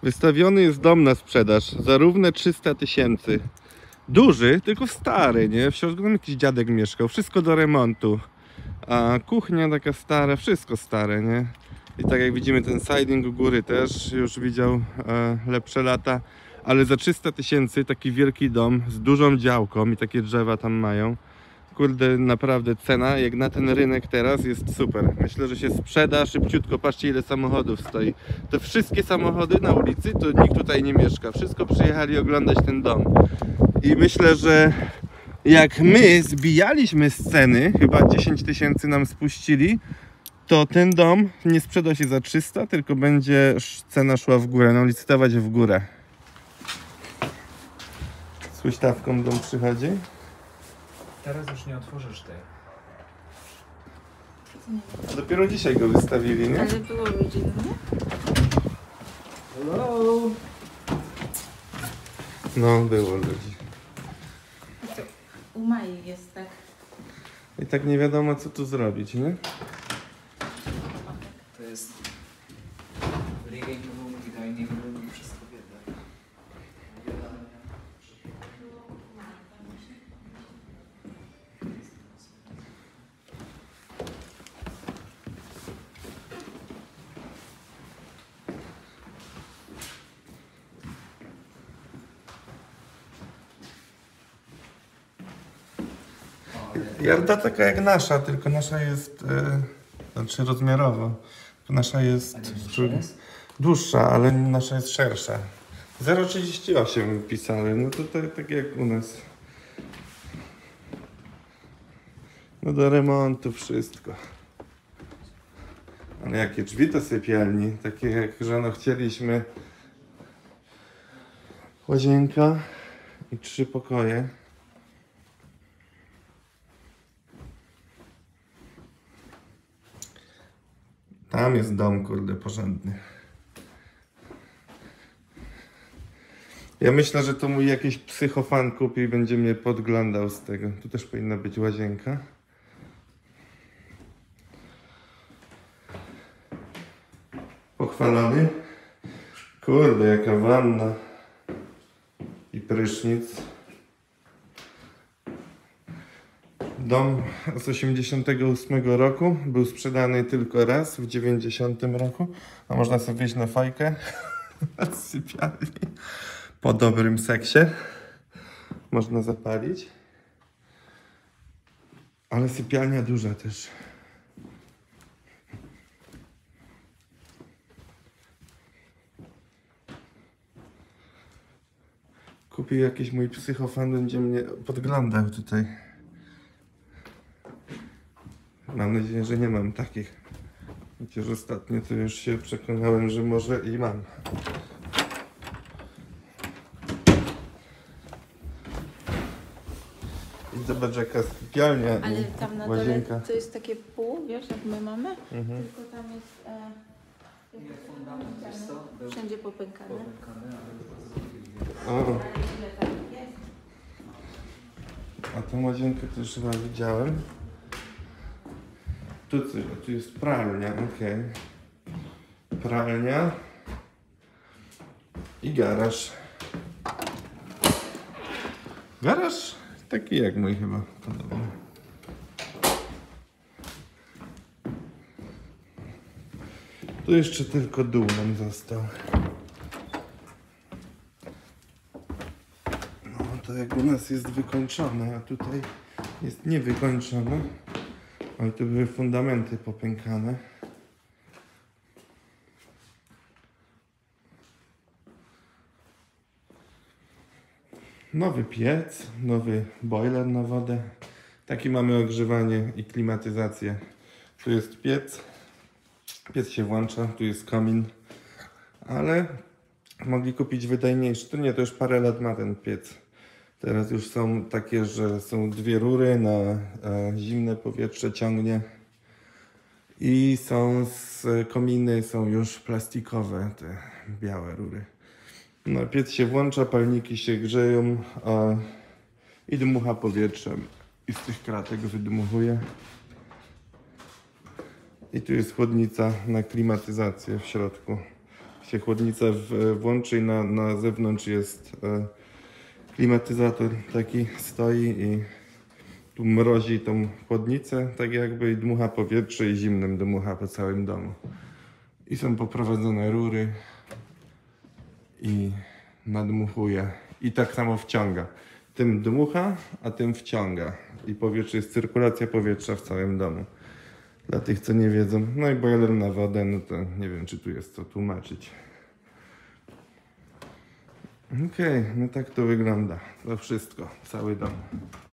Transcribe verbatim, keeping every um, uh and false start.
Wystawiony jest dom na sprzedaż za równe trzysta tysięcy. Duży, tylko stary, nie? W środku tam jakiś dziadek mieszkał, wszystko do remontu. A kuchnia taka stara, wszystko stare, nie? I tak jak widzimy, ten siding u góry też już widział e, lepsze lata. Ale za trzysta tysięcy taki wielki dom z dużą działką i takie drzewa tam mają. Kurde, naprawdę cena jak na ten rynek teraz jest super. Myślę, że się sprzeda szybciutko. Patrzcie, ile samochodów stoi. Te wszystkie samochody na ulicy, to nikt tutaj nie mieszka. Wszystko przyjechali oglądać ten dom. I myślę, że jak my zbijaliśmy z ceny, chyba dziesięć tysięcy nam spuścili, to ten dom nie sprzeda się za trzysta, tylko będzie cena szła w górę, no licytować w górę. Z huśtawką dom przychodzi. Teraz już nie otworzysz tej. Dopiero dzisiaj go wystawili, nie? Ale było ludzi, no nie? Hello! No, było ludzi. To u Mai jest tak. I tak nie wiadomo, co tu zrobić, nie? To jest living room i dining room i wszystko w jednym. Jarda taka jak nasza, tylko nasza jest, e, znaczy rozmiarowo. Nasza jest, jest dłuższa, ale nasza jest szersza. zero przecinek trzydzieści osiem pisały, no to tak, tak jak u nas. No do remontu wszystko. Ale jakie drzwi do sypialni, takie jak żono chcieliśmy. Łazienka i trzy pokoje. Tam jest dom, kurde, porządny. Ja myślę, że to mój jakiś psychofan kupi i będzie mnie podglądał z tego. Tu też powinna być łazienka. Pochwalony. Kurde, jaka wanna. I prysznic. Dom z osiemdziesiątego ósmego roku był sprzedany tylko raz w dziewięćdziesiątym roku. A można sobie wyjść na fajkę z sypialni. Po dobrym seksie można zapalić. Ale sypialnia duża też. Kupił jakiś mój psychofan, będzie mnie podglądał tutaj. Mam nadzieję, że nie mam takich. Chociaż ostatnio to już się przekonałem, że może i mam. I zobacz, jaka sypialnia. Ale tam na dole łazienka. to jest takie pół, wiesz, jak my mamy? Mhm. Tylko tam jest e, wszędzie popękane. O. A tą łazienkę to już chyba widziałem. Tu, tu jest pralnia, okej. Okay. Pralnia i garaż. Garaż taki jak mój chyba, podobny. Tu jeszcze tylko dół nam został. No to jak u nas jest wykończone, a tutaj jest niewykończone. Ale tu były fundamenty popękane. Nowy piec, nowy boiler na wodę. Taki mamy ogrzewanie i klimatyzację. Tu jest piec. Piec się włącza, tu jest komin. Ale mogli kupić wydajniejszy. To nie, to już parę lat ma ten piec. Teraz już są takie, że są dwie rury na e, zimne powietrze ciągnie. I są z kominy, są już plastikowe, te białe rury. No, piec się włącza, palniki się grzeją a, i dmucha powietrzem. I z tych kratek wydmuchuje. I tu jest chłodnica na klimatyzację w środku. się chłodnica w, włączy i na, na zewnątrz jest e, klimatyzator taki stoi i tu mrozi tą chłodnicę tak jakby i dmucha powietrze i zimnym dmucha po całym domu. I są poprowadzone rury i nadmuchuje i tak samo wciąga. Tym dmucha, a tym wciąga. I powietrze jest cyrkulacja powietrza w całym domu. Dla tych, co nie wiedzą. No i boiler na wodę, no to nie wiem, czy tu jest co tłumaczyć. Okej, okay, no tak to wygląda. To wszystko, cały dom.